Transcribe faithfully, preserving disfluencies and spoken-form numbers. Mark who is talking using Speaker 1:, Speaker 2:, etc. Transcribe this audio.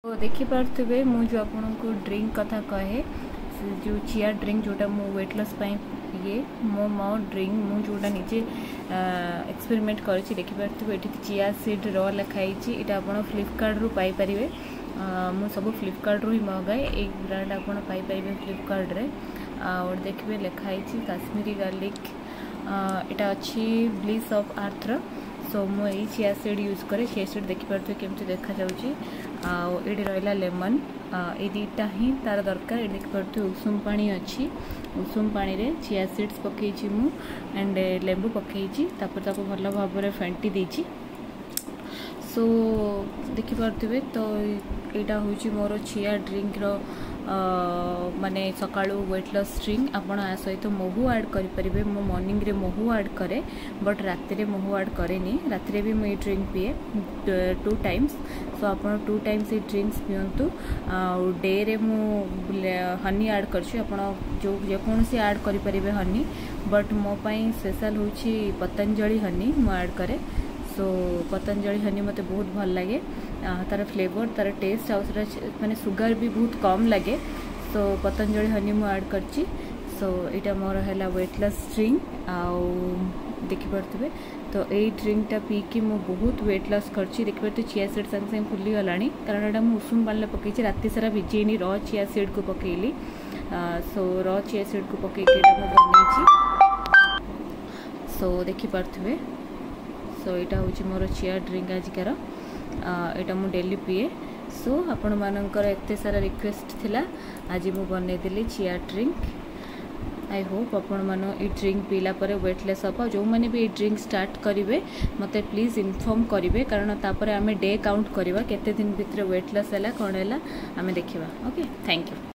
Speaker 1: तो देखिपे मुझे आपको ड्रिंक कथा कहे जो चिया ड्रिंक जोटा मु वेट लॉस ये मो मो ड्रिंक मु जोटा निजे एक्सपेरिमेंट करी देखिपे ये चिया सीड र लिखाई यहाँ आप फ्लिपकार्ट रू पाइपर मु सब फ्लिपकार्ट रू ही मगाए एक ब्रांड आपड़ पाइपर फ्लिपकार्ट रे और देखिए लिखाई काश्मीरी गार्लिक यहाँ अच्छी ब्लिस ऑफ अर्थ सो मुझे चिया सीड यूज करे चिया सीड देखिपे केमती देखा जाऊँगी ये रहा लेमन ये दुटा ही तार दरकार ये देखिपे उषुम पानी अच्छी उषुम पानी रे चिया सीड्स पकई मु एंड लेंबू पकई भल भाव में फेंटी देची सो देखिपे तो यहाँ हूँ मोर चिया ड्रिंक रो माने सकाळू वेट लॉस ड्रिंक आपण आ सहित महू ऐड करें मो मॉर्निंग रे महू ऐड करे बट राति रे महू ऐड करेनी राति भी मुझे ड्रिंक पिए टू टाइम्स सो आप टू टाइम्स ये ड्रिंक्स पिंतु डे रे मु हनी ऐड करछु आपण जो जेकोसी ऐड करें हनी बट मो पाई स्पेशल होची पतंजलि हनी मु ऐड करे सो पतंजलि हनी मते बहुत भल लगे तार फ्लेवर तार टेस्ट आउ माने सुगर भी बहुत कम लगे सो पतंजलि हनी मु ऐड करची सो इटा मोर हैला वेट लॉस ड्रिंक आउ देखि पड़तबे तो ए ड्रिंक टा पी कि मु बहुत वेट लॉस करची देखि पड़ते चिया सीड संग संग फुली गलानी कारण एटा मु उषुम पानी पकईची राति सारा भिजेनी र चिया सीड को पकईली सो र चिया सीड को पकईकी एटा मु बनैची सो देखि पड़तबे सो यहाँ हूँ मोर चिया ड्रिंक आजिकार यहाँ मु डेली पिए सो आपण मानकर एते सारा रिक्वेस्ट थिला आज मु बनईदेली चिया ड्रिंक आई होप आपण मान ये ड्रिंक पीला पर वेट लॉस हम जो मैंने भी ये ड्रिंक स्टार्ट करेंगे मत प्लीज इनफॉर्म करेंगे कारण तापर आम डे काउंट करवा केते दिन भितर वेट लॉस है कौन है आम देखा ओके थैंक यू।